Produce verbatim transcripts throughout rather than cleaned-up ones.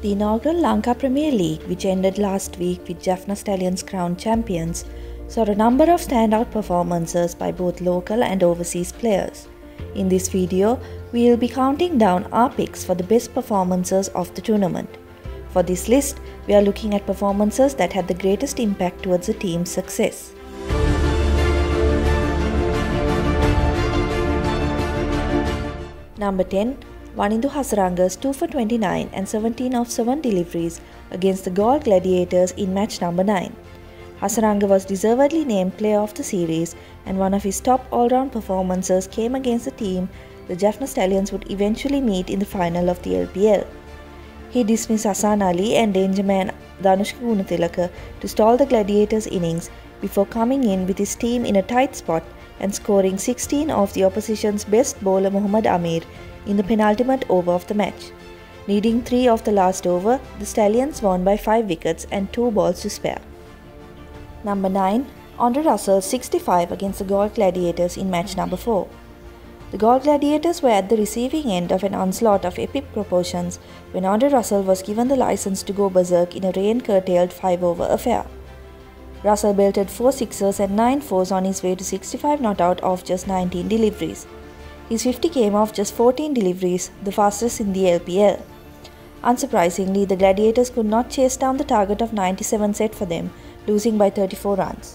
The inaugural Lanka Premier League, which ended last week with Jaffna Stallions crowned champions, saw a number of standout performances by both local and overseas players. In this video, we will be counting down our picks for the best performances of the tournament. For this list, we are looking at performances that had the greatest impact towards the team's success. Number ten. Wanindu Hasaranga's two for twenty-nine and seventeen of seven deliveries against the Galle Gladiators in match number nine. Hasaranga was deservedly named player of the series, and one of his top all-round performances came against the team the Jaffna Stallions would eventually meet in the final of the L P L. He dismissed Hasan Ali and Dangerman Danushka Gunathilaka to stall the Gladiators' innings before coming in with his team in a tight spot and scoring sixteen of the opposition's best bowler Mohammad Amir in the penultimate over of the match. Needing three of the last over, the Stallions won by five wickets and two balls to spare. Number nine. Andre Russell's sixty-five against the Galle Gladiators in match number four. The Galle Gladiators were at the receiving end of an onslaught of epic proportions when Andre Russell was given the license to go berserk in a rain-curtailed five-over affair. Russell belted four sixers and nine fours on his way to sixty-five not out of just nineteen deliveries. His fifty came off just fourteen deliveries, the fastest in the L P L. Unsurprisingly, the Gladiators could not chase down the target of ninety-seven set for them, losing by thirty-four runs.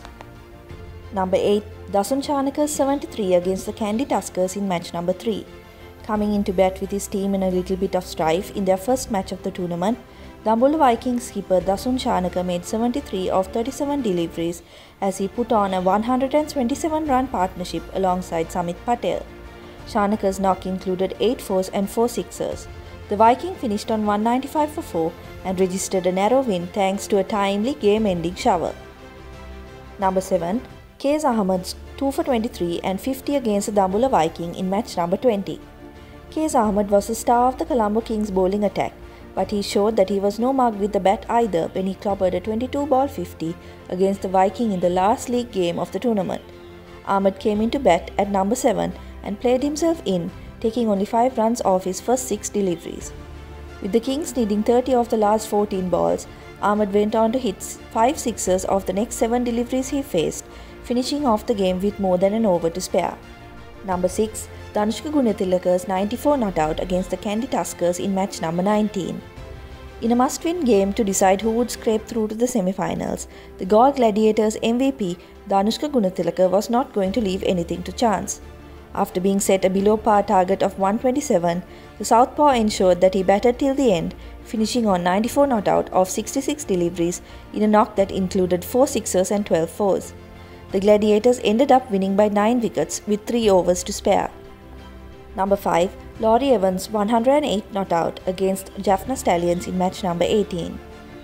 Number eight. Dasun Chanaka's seventy-three against the Kandy Tuskers in match number three. Coming into bat with his team in a little bit of strife in their first match of the tournament, Dambulla Vikings skipper Dasun Chanaka made seventy-three of thirty-seven deliveries as he put on a one hundred twenty-seven run partnership alongside Samit Patel. Chanaka's knock included eight fours and four sixers. The Viking finished on one ninety-five for four and registered a narrow win thanks to a timely game-ending shower. Number seven. K S Ahmed's two for twenty-three and fifty against the Dambulla Viking in match number twenty. K S Ahmed was the star of the Colombo Kings bowling attack, but he showed that he was no mug with the bat either when he clobbered a twenty-two ball fifty against the Viking in the last league game of the tournament. Ahmed came into bat at number seven and played himself in, taking only five runs off his first six deliveries. With the Kings needing thirty of the last fourteen balls, Ahmed went on to hit five sixes of the next seven deliveries he faced, finishing off the game with more than an over to spare. Number six. Danushka Gunathilaka's ninety-four not out against the Kandy Tuskers in match number nineteen. In a must-win game to decide who would scrape through to the semi-finals, the Galle Gladiators' M V P Danushka Gunathilaka was not going to leave anything to chance. After being set a below-par target of one twenty-seven, the southpaw ensured that he batted till the end, finishing on ninety-four not out of sixty-six deliveries in a knock that included four sixers and twelve fours. The Gladiators ended up winning by nine wickets with three overs to spare. Number five. Laurie Evans' one hundred eight not out against Jaffna Stallions in match number eighteen.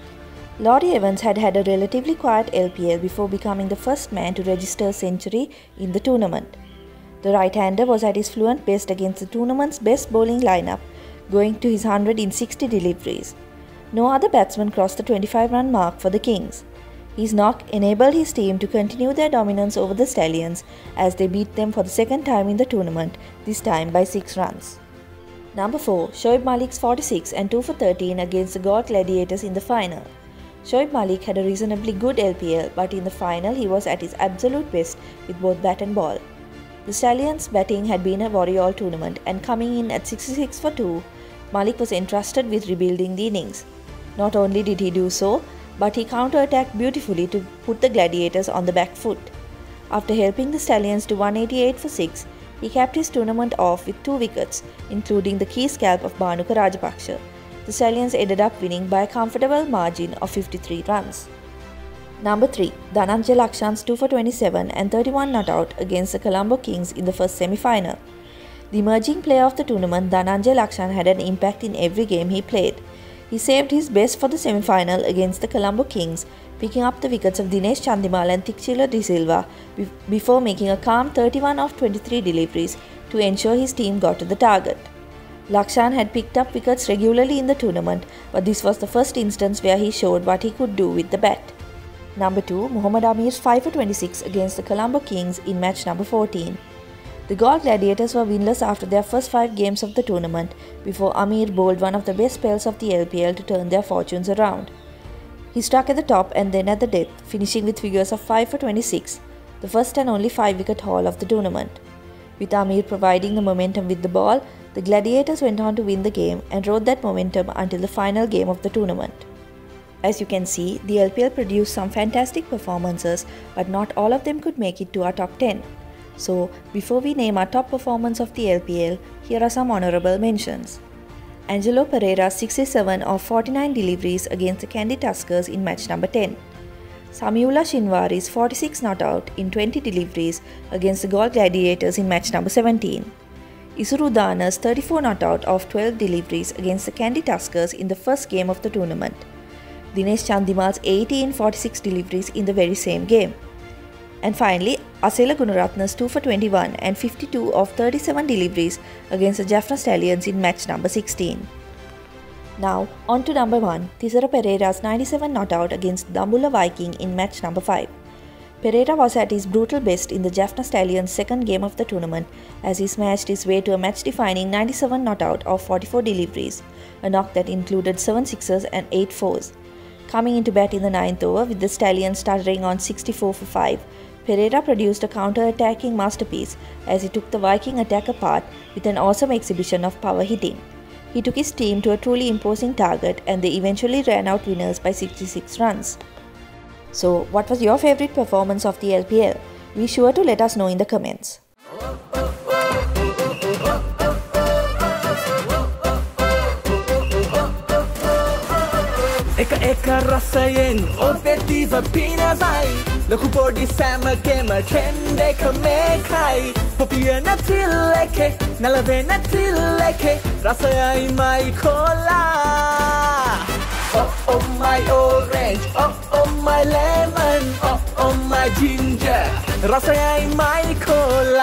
Laurie Evans had had a relatively quiet L P L before becoming the first man to register a century in the tournament. The right-hander was at his fluent best against the tournament's best bowling lineup, going to his one hundred sixty deliveries. No other batsman crossed the twenty-five run mark for the Kings. His knock enabled his team to continue their dominance over the Stallions as they beat them for the second time in the tournament, this time by six runs. Number four. Shoaib Malik's forty-six and two for thirteen against the Galle Gladiators in the final. Shoaib Malik had a reasonably good L P L, but in the final he was at his absolute best with both bat and ball. The Stallions' batting had been a worry all tournament, and coming in at sixty-six for two, Malik was entrusted with rebuilding the innings. Not only did he do so, but he counter-attacked beautifully to put the Gladiators on the back foot. After helping the Stallions to one eighty-eight for six, he capped his tournament off with two wickets, including the key scalp of Bhanuka Rajapaksha. The Stallions ended up winning by a comfortable margin of fifty-three runs. Number three. Dhananjay Lakshan's two for twenty-seven and thirty-one not out against the Colombo Kings in the first semi-final. The emerging player of the tournament, Dhananjay Lakshan, had an impact in every game he played. He saved his best for the semi-final against the Colombo Kings, picking up the wickets of Dinesh Chandimal and Thichila De Silva before making a calm thirty-one of twenty-three deliveries to ensure his team got to the target. Lakshan had picked up wickets regularly in the tournament, but this was the first instance where he showed what he could do with the bat. Number two. Mohammad Amir's five for twenty-six against the Colombo Kings in match number fourteen. The Galle Gladiators were winless after their first five games of the tournament before Amir bowled one of the best spells of the L P L to turn their fortunes around. He struck at the top and then at the death, finishing with figures of five for twenty-six, the first and only five-wicket haul of the tournament. With Amir providing the momentum with the ball, the Gladiators went on to win the game and rode that momentum until the final game of the tournament. As you can see, the L P L produced some fantastic performances, but not all of them could make it to our top ten. So, before we name our top performance of the L P L, here are some honourable mentions. Angelo Pereira's sixty-seven of forty-nine deliveries against the Kandy Tuskers in match number ten. Samiullah Shinwari's forty-six not out in twenty deliveries against the Galle Gladiators in match number seventeen. Isuru Dana's thirty-four not out of twelve deliveries against the Kandy Tuskers in the first game of the tournament. Dinesh Chandimal's eighty in forty-six deliveries in the very same game. And finally, Asela Gunaratne's two for twenty-one and fifty-two of thirty-seven deliveries against the Jaffna Stallions in match number sixteen. Now, on to number one, Thisara Pereira's ninety-seven not out against Dambulla Viking in match number five. Pereira was at his brutal best in the Jaffna Stallions' second game of the tournament as he smashed his way to a match-defining ninety-seven not out of forty-four deliveries, a knock that included seven sixes and eight fours. Coming into bat in the ninth over with the Stallions stuttering on sixty-four for five, Pereira produced a counter-attacking masterpiece as he took the Viking attack apart with an awesome exhibition of power hitting. He took his team to a truly imposing target and they eventually ran out winners by sixty-six runs. So, what was your favourite performance of the L P L? Be sure to let us know in the comments. Eka eka rasayen ote diva pinazai Laku body sama kema kende kame kai Popia na trileke nalave na trileke Rasayai my cola Oh oh my orange Oh oh my lemon Oh oh my ginger Rasayai my cola